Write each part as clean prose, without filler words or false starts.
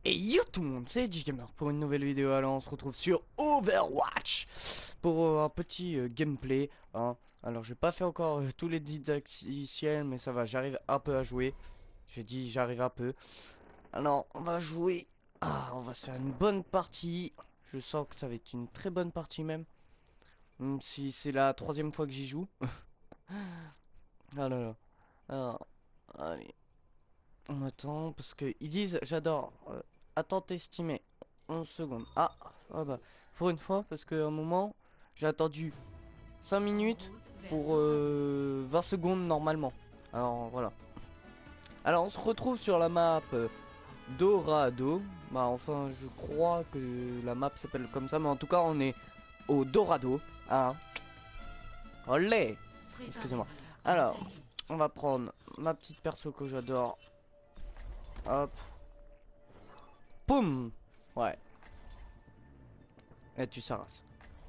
Et yo tout le monde, c'est J-Gamer pour une nouvelle vidéo. Alors on se retrouve sur Overwatch pour un petit gameplay, hein. Alors j'ai pas fait encore tous les didacticiels, mais ça va, j'arrive un peu à jouer. J'ai dit j'arrive un peu. Alors on va jouer. On va se faire une bonne partie. Je sens que ça va être une très bonne partie même. Même si c'est la troisième fois que j'y joue. Ah là là. Alors, allez. On attend parce que ils disent j'adore. Attente estimée 11 secondes. Ah bah pour une fois parce qu'à un moment j'ai attendu 5 minutes pour 20 secondes normalement. Alors voilà. Alors on se retrouve sur la map Dorado. Bah enfin je crois que la map s'appelle comme ça, mais en tout cas on est au Dorado. Hein. Olé. Excusez-moi. Alors on va prendre ma petite perso que j'adore. Hop. Poum. Ouais. Et tu sarras.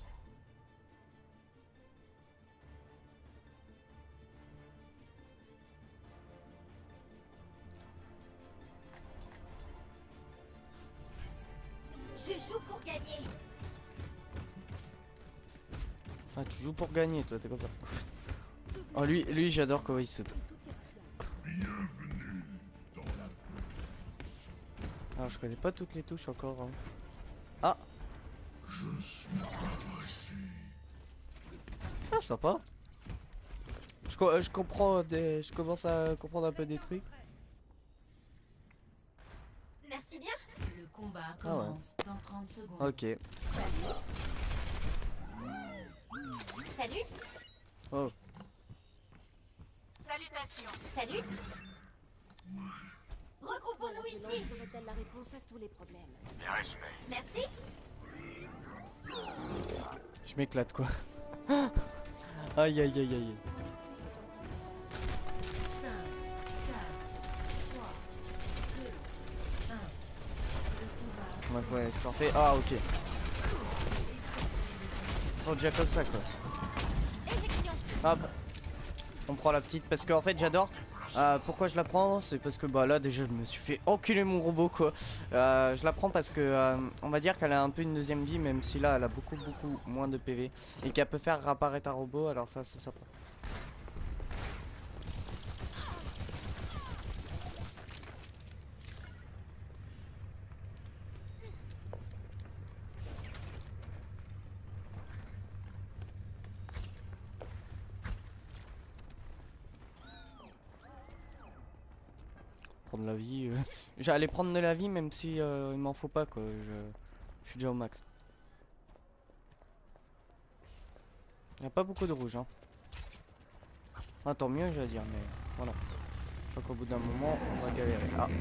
Je joue pour gagner. Ah, tu joues pour gagner, toi, t'es pas peur. Oh, lui j'adore quand il saute. Alors, je connais pas toutes les touches encore. Hein. Ah! Ah, sympa. Je comprends des... Je commence à comprendre un peu des trucs. Merci bien. Le combat Ah ouais. commence dans 30 secondes. Ok. Salut. Oh. Salutations. Salut. Regroupons-nous ici. Serait-elle la réponse à tous les problèmes? Merci. Je m'éclate, quoi. Aïe, aïe, aïe, aïe. 5, 4, 3, 2, 1. Le combat. Ouais, faut escorter. Ah, ok. Ils sont déjà comme ça, quoi. Éjection. Hop. On prend la petite parce qu'en fait j'adore. Pourquoi je la prends? C'est parce que bah là déjà je me suis fait enculer mon robot, quoi. Je la prends parce que on va dire qu'elle a un peu une deuxième vie, même si là elle a beaucoup moins de PV et qu'elle peut faire réapparaître un robot. Alors ça c'est sympa. Prendre la vie. J'allais prendre de la vie même si il m'en faut pas, quoi. Je suis déjà au max. Il n'y a pas beaucoup de rouge, hein. Ah, tant mieux, j'allais dire, mais voilà. Je crois qu'au bout d'un moment, on va galérer. Ah.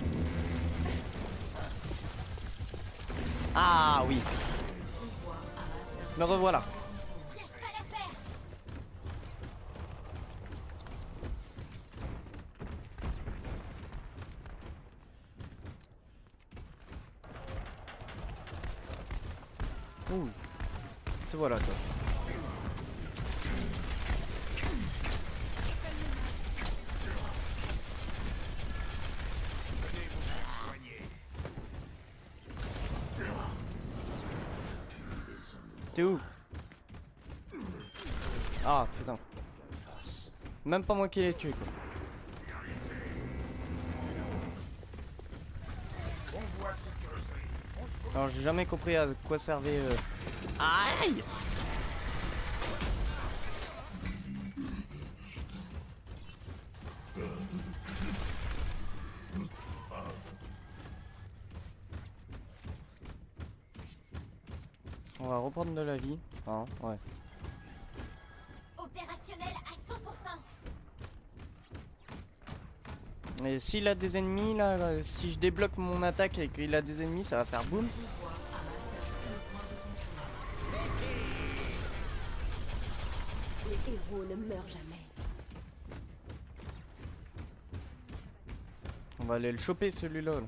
Ah oui. Me revoilà. Je lâche pas l'affaire. Ouh. Te voilà, toi. T'es où? Ah putain. Même pas moi qui l'ai tué, quoi. Alors j'ai jamais compris à quoi servait Aïe. On va reprendre de la vie. Hein, ouais. Opérationnel à 100%. Et s'il a des ennemis là, si je débloque mon attaque et qu'il a des ennemis, ça va faire boum. Les héros ne meurent jamais. On va aller le choper, celui-là. Là.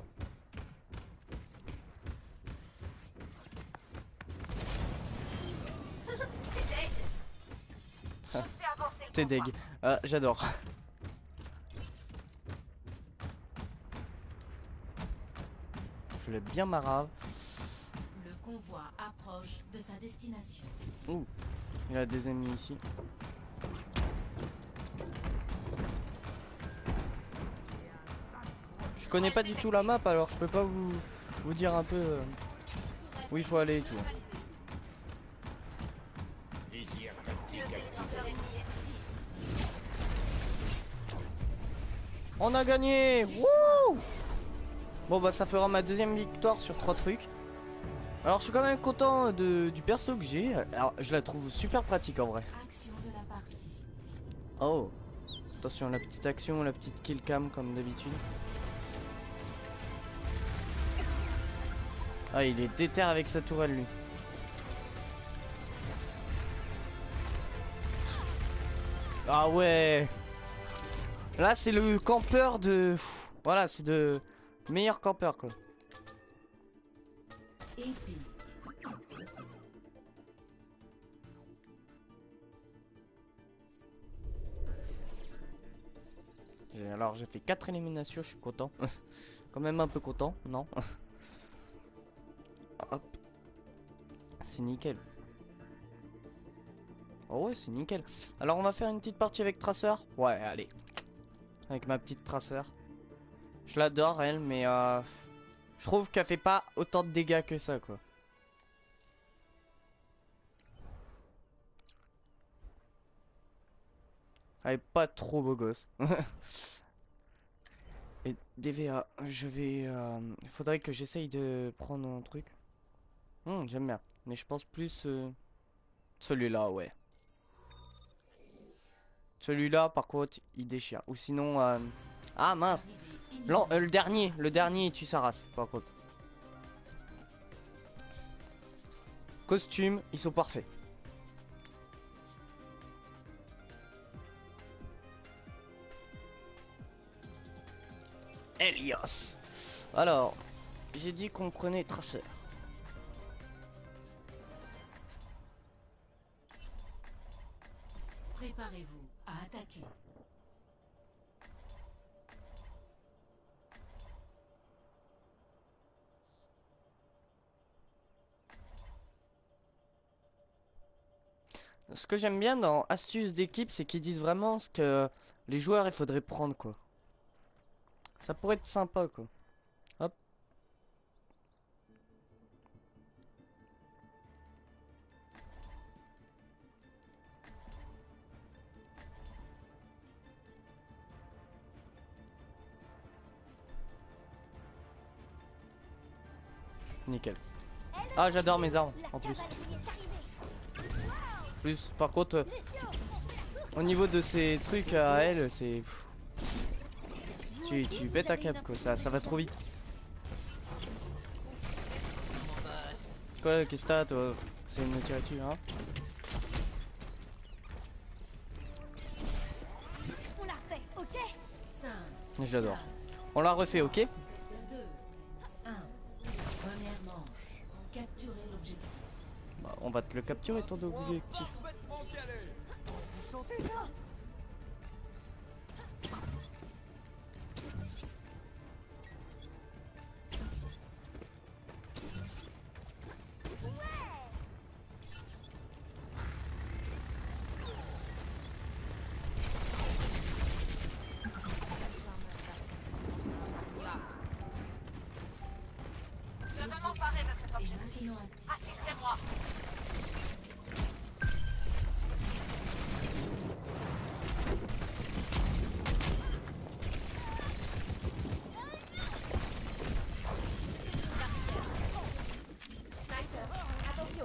T'es deg. Ah, j'adore. Je fait bien marave. Le convoi approche de sa destination. Ouh, il y a des ennemis ici. Je connais pas du tout la map, alors je peux pas vous dire un peu où il faut aller et tout. On a gagné! Wouh! Bon bah ça fera ma deuxième victoire sur 3 trucs. Alors je suis quand même content du perso que j'ai. Alors je la trouve super pratique en vrai. Action de la partie. Oh! Attention, la petite action, la petite kill cam comme d'habitude. Ah, il est déter avec sa tourelle lui. Ah ouais! Là c'est le campeur de... Voilà, c'est de... Meilleur campeur quoi. Épique. Et alors j'ai fait 4 éliminations, je suis content. Quand même un peu content, non? Hop. C'est nickel. Oh ouais, c'est nickel. Alors on va faire une petite partie avec Tracer. Ouais, allez. Avec ma petite Tracer. Je l'adore elle, mais je trouve qu'elle fait pas autant de dégâts que ça quoi. Elle est pas trop beau gosse. Et DVA, je vais... Il faudrait que j'essaye de prendre un truc. J'aime bien. Mais je pense plus... celui-là, ouais. Celui-là, par contre, il déchire. Ou sinon... Ah mince. Le dernier, il tue sa race, par contre. Costumes, ils sont parfaits. Elios. Alors, j'ai dit qu'on prenait Tracer. Préparez-vous à attaquer. Ce que j'aime bien dans Astuces d'équipe, c'est qu'ils disent vraiment ce que les joueurs il faudrait prendre quoi. Ça pourrait être sympa quoi. Hop. Nickel. Ah j'adore mes armes en plus. Par contre, au niveau de ces trucs à elle, c'est... Tu pètes un câble quoi, ça va trop vite. Quoi, qu'est-ce que t'as toi? C'est une tirée-tu, hein? On l'a refait, ok? 5, J'adore. On l'a refait, ok? 2, 1. Première manche. Capturez l'objectif. Bah, on va te le capturer ton objectif. Et maintenant actif. Attention.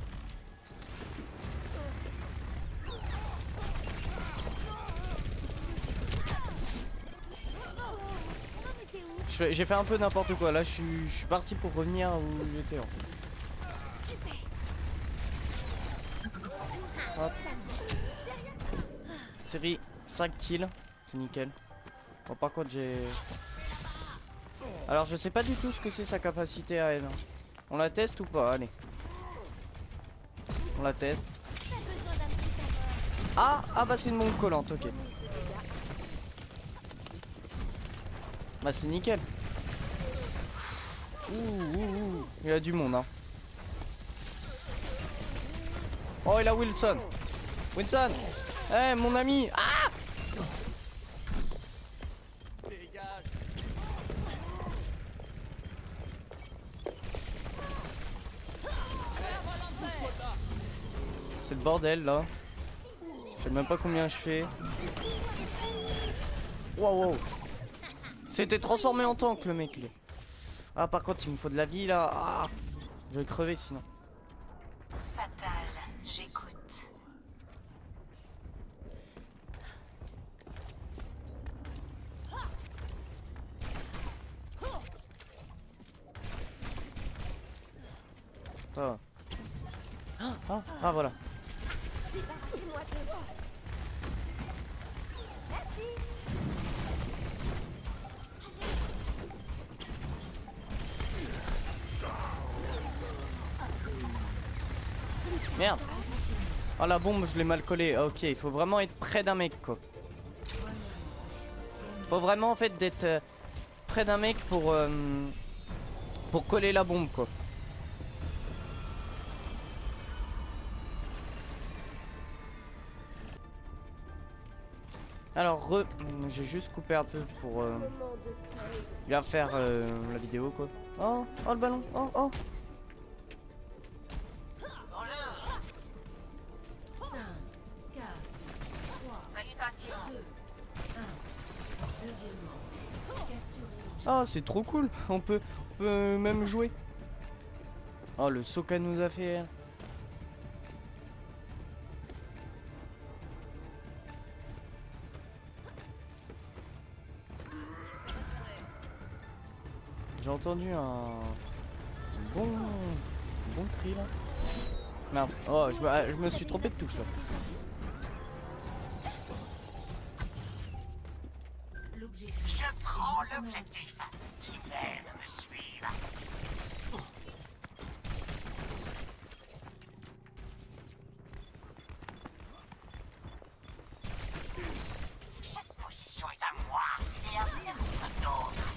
J'ai fait un peu n'importe quoi, là je suis parti pour revenir où j'étais en fait. Hop. Série 5 kills, c'est nickel. Bon par contre j'ai... Alors je sais pas du tout ce que c'est sa capacité à elle. On la teste ou pas? Allez. On la teste. Ah bah c'est une bombe collante, ok. Bah c'est nickel. Il a du monde, hein. Oh, il a Wilson. Wilson. Eh, mon ami. Ah! C'est le bordel là. Je sais même pas combien je fais. Wow, wow. C'était transformé en tank le mec. Là. Ah, par contre, il me faut de la vie là. Ah, je vais crever sinon. Fatal, j'écoute. Ça va. Ah, voilà. Débarrassez-moi de moi. Merde. Ah, la bombe, je l'ai mal collée. Ok, il faut vraiment être près d'un mec quoi. Faut vraiment en fait d'être près d'un mec pour coller la bombe quoi. Alors j'ai juste coupé un peu pour Moment de paix. bien faire la vidéo quoi. Oh, oh le ballon, oh, oh. 5, 4, 3, Salutations. 2, 1. Deuxième manche. Capturez. Ah c'est trop cool, on peut même jouer. Oh le saut qu'elle nous a fait. J'ai entendu un bon cri là. Merde, oh je me suis trompé de touche là. L'objectif. Je prends l'objectif. Qui viennent me suivre. Cette position est à moi et à personne d'autre.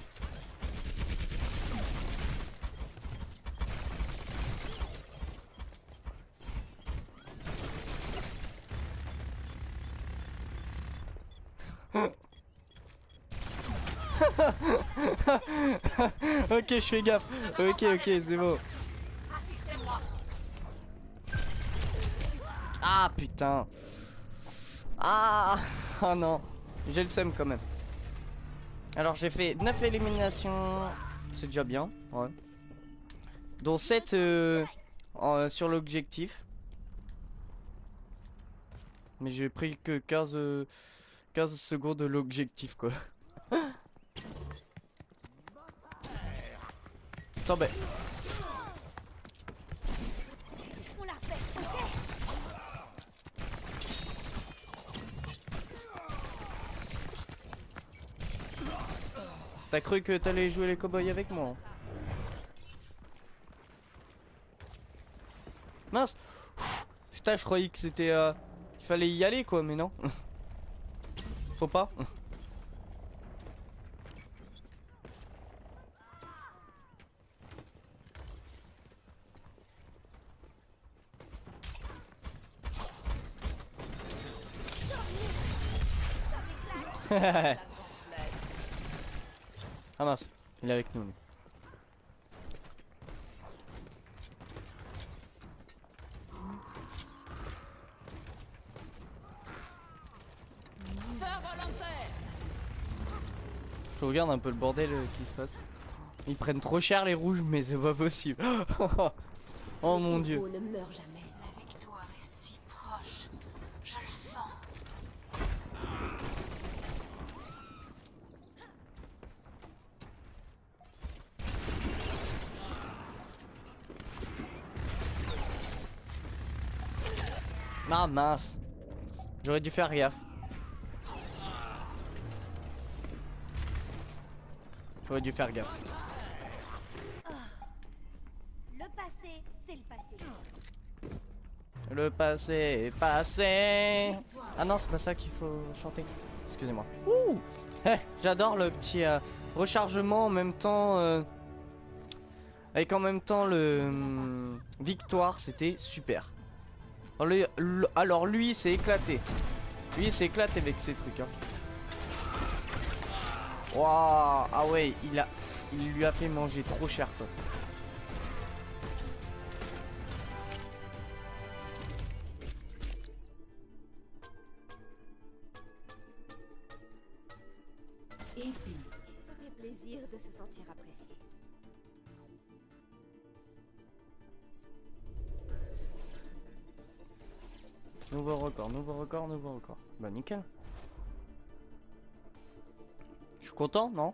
Ok, je fais gaffe. Ok, c'est bon. Ah putain. Ah, oh non. J'ai le seum quand même. Alors j'ai fait 9 éliminations. C'est déjà bien. Ouais. Dont 7 sur l'objectif. Mais j'ai pris que 15 secondes de l'objectif quoi. Attends, ben. On l'a fait, ok? T'as cru que t'allais jouer les cowboys avec moi? Mince. Putain, je croyais que c'était... il fallait y aller quoi, mais non. Faut pas. Ah mince, il est avec nous. Lui. Je regarde un peu le bordel qui se passe. Ils prennent trop cher les rouges, mais c'est pas possible. Oh mon dieu. On ne meurt jamais. La victoire est si proche. Je le sens. Ah mince. J'aurais dû faire gaffe. J'aurais dû faire gaffe. Le passé, c'est le passé. Le passé est passé. Ah non, c'est pas ça qu'il faut chanter. Excusez-moi. Ouh. J'adore le petit rechargement en même temps. Avec en même temps le victoire, c'était super. Alors lui, il s'est éclaté. Lui, il s'est éclaté avec ces trucs. Hein. Waouh, ah ouais, il lui a fait manger trop cher quoi. Épique. Ça fait plaisir de se sentir apprécié. Nouveau record, nouveau record, nouveau record. Bah nickel. Je suis content, non?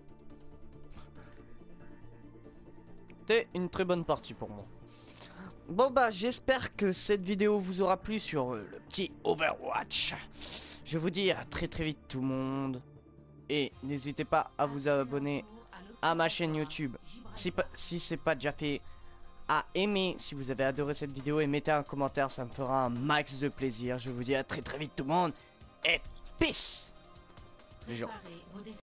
C'était une très bonne partie pour moi. Bon bah j'espère que cette vidéo vous aura plu sur le petit Overwatch. Je vous dis à très vite tout le monde. Et n'hésitez pas à vous abonner à ma chaîne YouTube. Si c'est pas déjà fait, à aimer si vous avez adoré cette vidéo et mettez un commentaire, ça me fera un max de plaisir. Je vous dis à très vite tout le monde et peace les gens. Préparez vos